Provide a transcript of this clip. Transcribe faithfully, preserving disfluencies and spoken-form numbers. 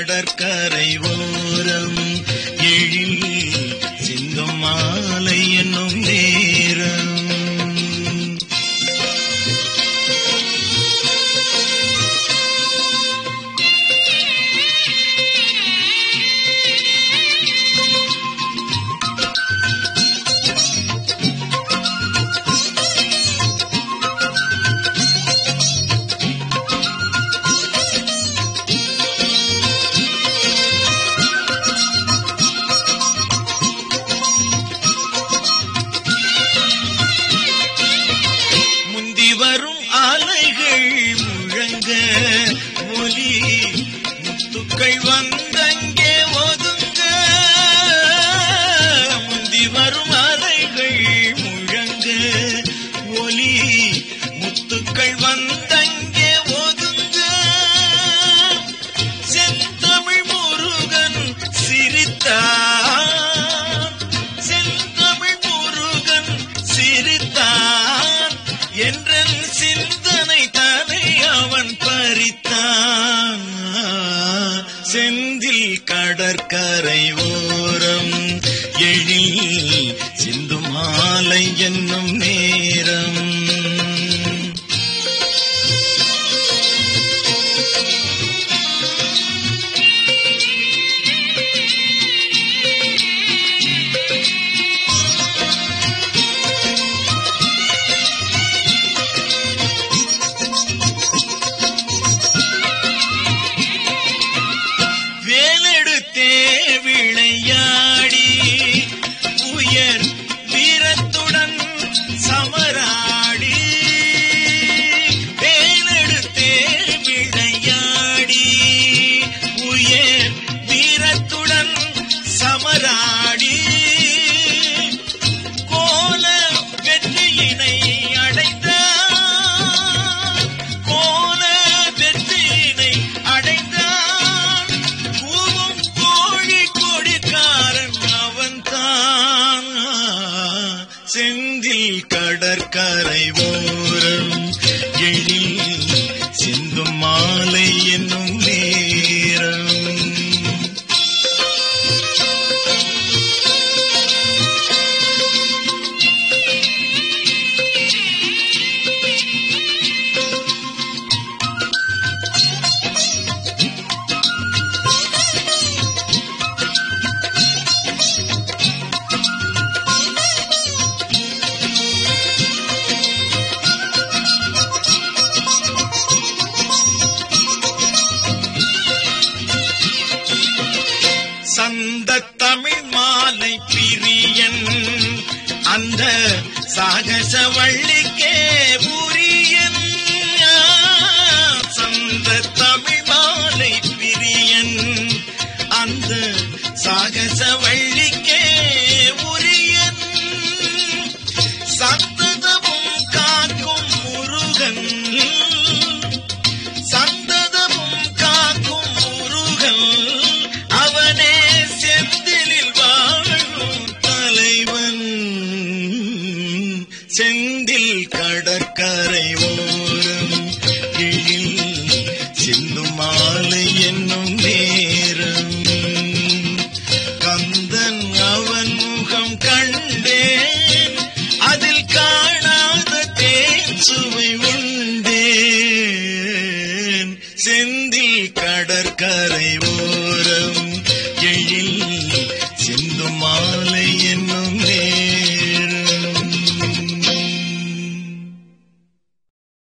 கடற்கரை ஓரம் எழில் சிந்தும் மாலை என்னும் நேரம். வரும் அலைகள் முழங்க ஒலி முத்துக்கள் வந்தங்கே ஒதுங்க. முந்தி வரும் அலைகள் முழங்க ஒலி முத்துக்கள் வந்தங்கே ஒதுங்க. செந்தமிழ் முருகன் சிரித்தான், செந்தமிழ் முருகன் சிரித்தான் என்றன் சிந்தனை தனை அவன் பறித்தான். செந்தில் கடற்கரை ஓரம் எழில் சிந்தும் மாலை என்னும் நேரம். விளையாடி உயர் வீரத்துடன் சமராடி, வேலெடுத்தே விளையாடி உயர் வீரத்துடன் சமராடி, கோல வெற்றியினை அடைந்தான், கோல வெற்றியினை அடைந்தான். கூவும் கோழி கொடிக்காரன் அவன் தான். செந்தில் கடற்கரை ஓரம் எழில் சிந்தும் மாலை என்னும் நேரம். சந்த தமிழ் மாலை பிரியன் அந்த சாகச வள்ளிக்கே உரியன். சந்த தமிழ் மாலை பிரியன் அந்த சாகச வள்ளிக்கே உரியன். சந்ததமும் காக்கும் முருகன், சந்ததமும் காக்கும் முருகன் அவனே செந்திலில் வாழும் தலைவன். செந்தில் கடற்கரை ஓரம் எழில் சிந்தும் மாலை என்னும் நேரம். கந்தன் அவன் முகம் கண்டேன், அதில் காணாத தேன் சுவை உண்டேன். செந்தில் கடற்கரை